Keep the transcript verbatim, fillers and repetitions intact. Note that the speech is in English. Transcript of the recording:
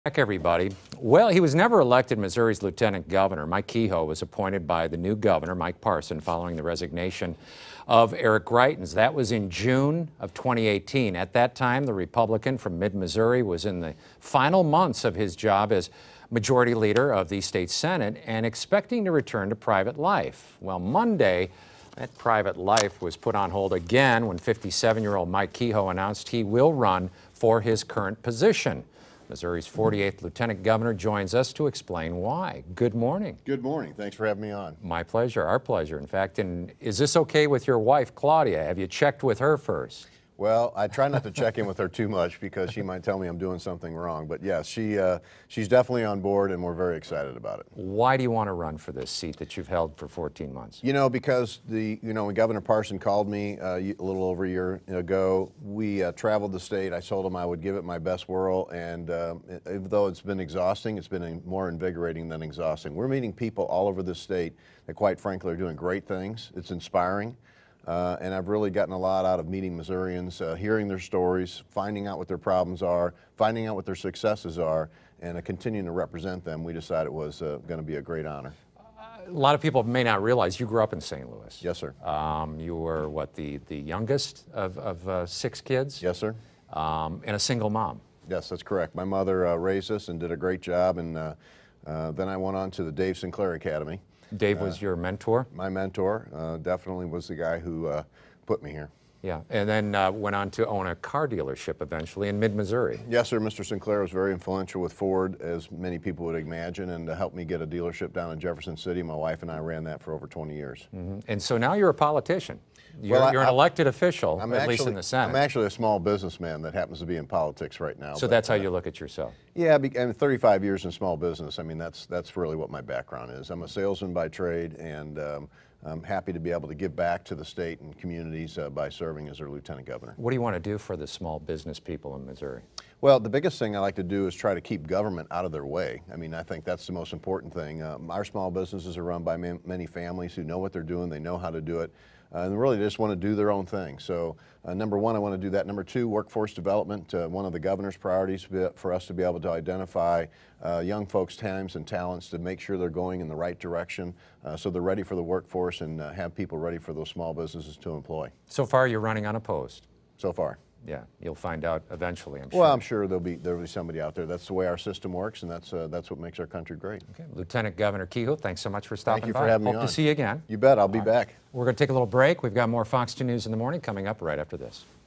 Back, everybody. Well, he was never elected Missouri's lieutenant governor. Mike Kehoe was appointed by the new governor, Mike Parson, following the resignation of Eric Greitens. That was in June of twenty eighteen. At that time, the Republican from mid-Missouri was in the final months of his job as majority leader of the state Senate and expecting to return to private life. Well, Monday, that private life was put on hold again when fifty-seven-year-old Mike Kehoe announced he will run for his current position. Missouri's forty-eighth Lieutenant Governor joins us to explain why. Good morning. Good morning. Thanks for having me on. My pleasure. Our pleasure, in fact. And is this okay with your wife, Claudia? Have you checked with her first? Well, I try not to check in with her too much because she might tell me I'm doing something wrong. But yes, she, uh, she's definitely on board and we're very excited about it. Why do you want to run for this seat that you've held for fourteen months? You know, because the, you know, when Governor Parson called me uh, a little over a year ago, we uh, traveled the state. I told him I would give it my best whirl. And uh, even though it's been exhausting, it's been more invigorating than exhausting. We're meeting people all over the state that, quite frankly, are doing great things. It's inspiring. Uh, and I've really gotten a lot out of meeting Missourians, uh, hearing their stories, finding out what their problems are, finding out what their successes are, and uh, continuing to represent them. We decided it was uh, going to be a great honor. A lot of people may not realize you grew up in Saint Louis. Yes, sir. Um, you were, what, the, the youngest of, of uh, six kids? Yes, sir. Um, and a single mom. Yes, that's correct. My mother uh, raised us and did a great job, and uh, uh, then I went on to the Dave Sinclair Academy. Dave was uh, your mentor? My mentor, uh, definitely was the guy who uh, put me here. Yeah, and then uh, went on to own a car dealership eventually in mid-Missouri. Yes, sir. Mister Sinclair was very influential with Ford, as many people would imagine, and to help me get a dealership down in Jefferson City. My wife and I ran that for over twenty years. Mm-hmm. And so now you're a politician. You're, well, I, you're an elected official, I'm at actually, least in the Senate. I'm actually a small businessman that happens to be in politics right now. So but, that's how uh, you look at yourself? Yeah, and thirty-five years in small business, I mean, that's, that's really what my background is. I'm a salesman by trade, and um, I'm happy to be able to give back to the state and communities uh, by serving as their lieutenant governor. What do you want to do for the small business people in Missouri? Well, the biggest thing I like to do is try to keep government out of their way. I mean, I think that's the most important thing. Um, our small businesses are run by man, many families who know what they're doing, they know how to do it, uh, and really just want to do their own thing. So, uh, number one, I want to do that. Number two, workforce development. Uh, one of the governor's priorities for us to be able to identify uh, young folks' times and talents to make sure they're going in the right direction, uh, so they're ready for the workforce and uh, have people ready for those small businesses to employ. So far, you're running unopposed. So far. Yeah, you'll find out eventually, I'm sure. Well, I'm sure there'll be there'll be somebody out there. That's the way our system works, and that's uh, that's what makes our country great. Okay. Lieutenant Governor Kehoe, thanks so much for stopping by. Thank you for having me on. Hope to see you again. You bet. I'll be back. We're going to take a little break. We've got more Fox two News in the Morning coming up right after this.